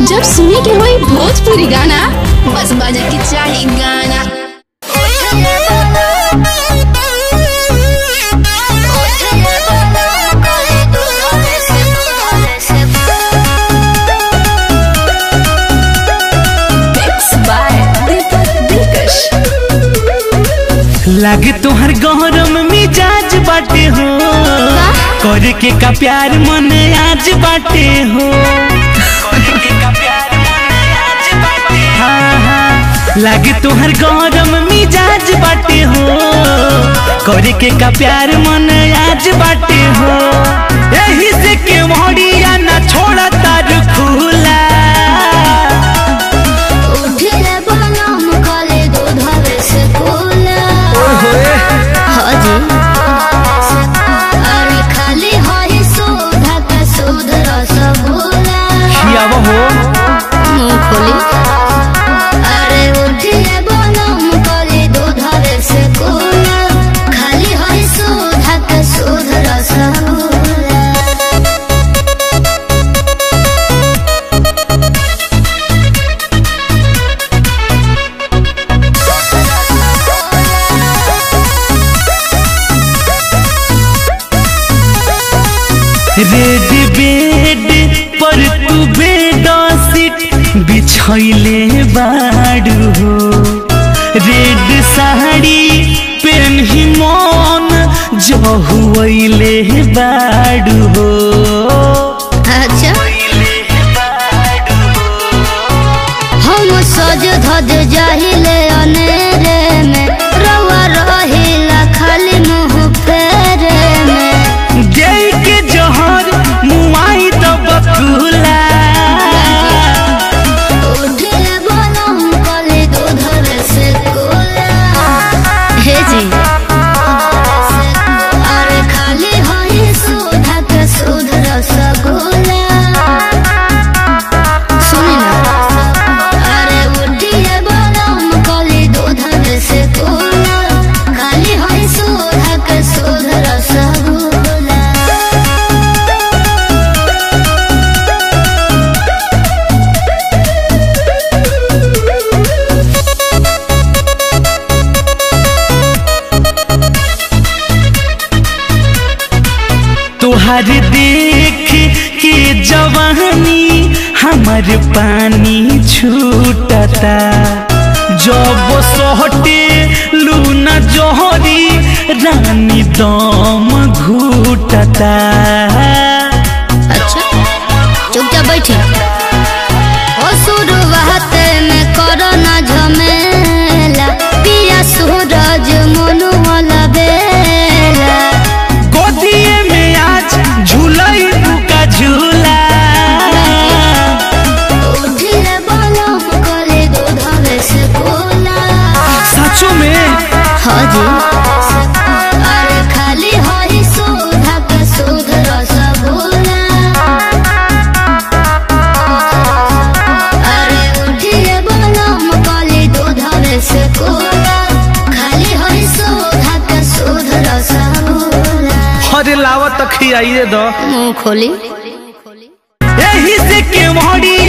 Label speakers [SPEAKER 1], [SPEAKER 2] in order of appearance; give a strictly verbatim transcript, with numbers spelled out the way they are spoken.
[SPEAKER 1] जब सुने के होई भोजपुरी गाना बस बजे के चाही गाना।
[SPEAKER 2] लागे तोहर गहरम मिजाज बाटे हो, करे के का प्यार मन आज बाटे हो। हाँ हाँ लागे तोहर गहरम मिजाज बाटे हो, करे के का प्यार मन आज बाटे हो। यही से के मोड़िया ना छोड़ा तार खुला रेड बेड पर तू बेडशीट बिछैले बाड़ू हो, रेड साड़ी पेन्ही मन जहुले बाड़ू हो।
[SPEAKER 3] अच्छा हम सज धज जाहिले अनेरे में, रवा रहिला खाली मुँह फेरे में।
[SPEAKER 2] गई के जहर मुआई तो बकुला
[SPEAKER 3] उठे बनम कले दूधर से कोला। हे जी अरे खाली हई सुधा के सुध रसगुल्ला। सुनी ना अरे उठे बनम कले दूधर से कोला, खाली हई सुधा के सुध रसगुल्ला।
[SPEAKER 2] तुहार देख के जवानी हमार पानी छूटता, जब सोहटे लूना जोहरी रानी दम घूटता।
[SPEAKER 3] अच्छा चुपचाप बैठी ओ शुरुआत में करो ना झमेला, पिया सूरज मनु वाला बेला।
[SPEAKER 2] गोदिए में आज झूलई का झूला
[SPEAKER 3] उठिले बनम करे दूधर से कोला।
[SPEAKER 2] सचो में
[SPEAKER 3] हाँ जी अरे खाली हई सुधा के सुध रसगुल्ला। अरे उठिले बनम करे दूधर से कोला, खाली हई सुधा के सुध रसगुल्ला।
[SPEAKER 2] अरे लावा तो खियाइए दो
[SPEAKER 3] मुँह खोली
[SPEAKER 2] यही से के मोड़ी